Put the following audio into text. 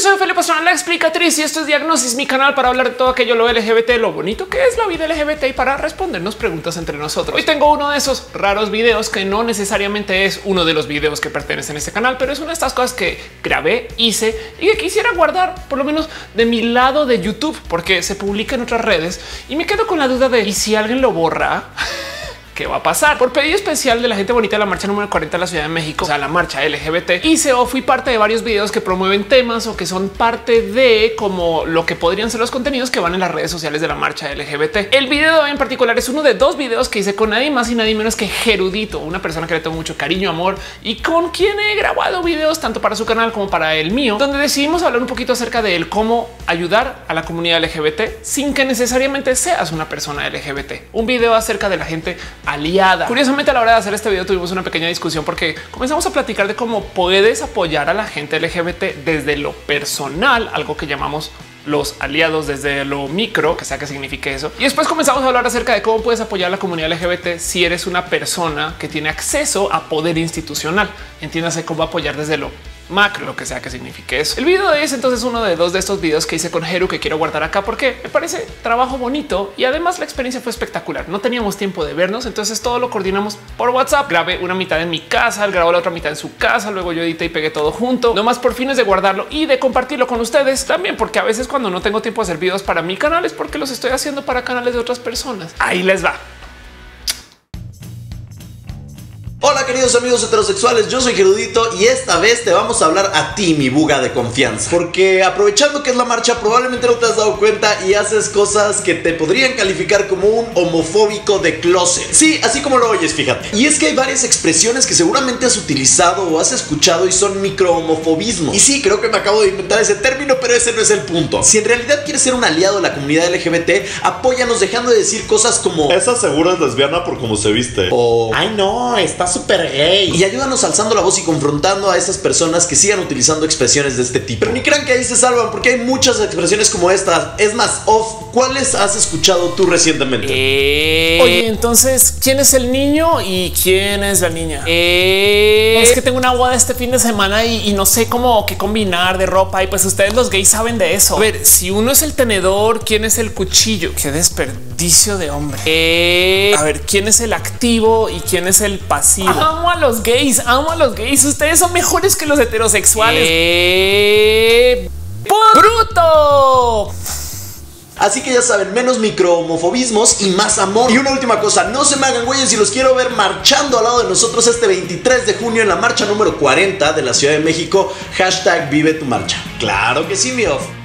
soy Felipe Pastrana, la explicatriz, y esto es Diagnosis, mi canal para hablar de todo aquello lo LGBT, lo bonito que es la vida LGBT y para respondernos preguntas entre nosotros. Hoy tengo uno de esos raros videos que no necesariamente es uno de los videos que pertenecen a este canal, pero es una de estas cosas que grabé, hice y que quisiera guardar por lo menos de mi lado de YouTube, porque se publica en otras redes y me quedo con la duda de ¿y si alguien lo borra? ¿Qué va a pasar? Por pedido especial de la gente bonita de la marcha número 40 de la Ciudad de México, o sea, la marcha LGBT, hice o fui parte de varios videos que promueven temas o que son parte de como lo que podrían ser los contenidos que van en las redes sociales de la marcha LGBT. El video de hoy en particular es uno de dos videos que hice con nadie más y nadie menos que Gerudito, una persona que le tengo mucho cariño, amor y con quien he grabado videos tanto para su canal como para el mío, donde decidimos hablar un poquito acerca de cómo ayudar a la comunidad LGBT sin que necesariamente seas una persona LGBT. Un video acerca de la gente aliada. Curiosamente, a la hora de hacer este video tuvimos una pequeña discusión porque comenzamos a platicar de cómo puedes apoyar a la gente LGBT desde lo personal, algo que llamamos los aliados, desde lo micro, que sea que signifique eso. Y después comenzamos a hablar acerca de cómo puedes apoyar a la comunidad LGBT si eres una persona que tiene acceso a poder institucional. Entiéndase cómo apoyar desde lo macro, lo que sea que signifique eso. El video es entonces uno de dos de estos videos que hice con Geru que quiero guardar acá porque me parece trabajo bonito y además la experiencia fue espectacular. No teníamos tiempo de vernos, entonces todo lo coordinamos por WhatsApp. Grabé una mitad en mi casa, él grabó la otra mitad en su casa, luego yo edité y pegué todo junto, nomás por fines de guardarlo y de compartirlo con ustedes también, porque a veces cuando no tengo tiempo de hacer videos para mi canal es porque los estoy haciendo para canales de otras personas. Ahí les va. Hola queridos amigos heterosexuales, yo soy Gerudito y esta vez te vamos a hablar a ti, mi buga de confianza. Porque aprovechando que es la marcha, probablemente no te has dado cuenta y haces cosas que te podrían calificar como un homofóbico de closet. Sí, así como lo oyes, fíjate. Y es que hay varias expresiones que seguramente has utilizado o has escuchado y son microhomofobismos. Y sí, creo que me acabo de inventar ese término, pero ese no es el punto. Si en realidad quieres ser un aliado de la comunidad LGBT, apóyanos dejando de decir cosas como esa seguro es lesbiana por cómo se viste. O ay no, está súper gay. Y ayúdanos alzando la voz y confrontando a esas personas que sigan utilizando expresiones de este tipo. Pero ni crean que ahí se salvan, porque hay muchas expresiones como estas. Es más, ¿cuáles has escuchado tú recientemente? Oye, entonces, ¿quién es el niño y quién es la niña? Es que tengo una boda este fin de semana y no sé cómo qué combinar de ropa y pues ustedes los gays saben de eso. A ver, si uno es el tenedor, ¿quién es el cuchillo? Qué desperdicio de hombre. A ver, ¿quién es el activo y quién es el pasivo? Amo a los gays, amo a los gays. Ustedes son mejores que los heterosexuales. ¡Bruto! Así que ya saben, menos microhomofobismos y más amor. Y una última cosa, no se me hagan güeyes y los quiero ver marchando al lado de nosotros este 23 de junio en la marcha número 40 de la Ciudad de México. #vive tu marcha. Claro que sí, mi off.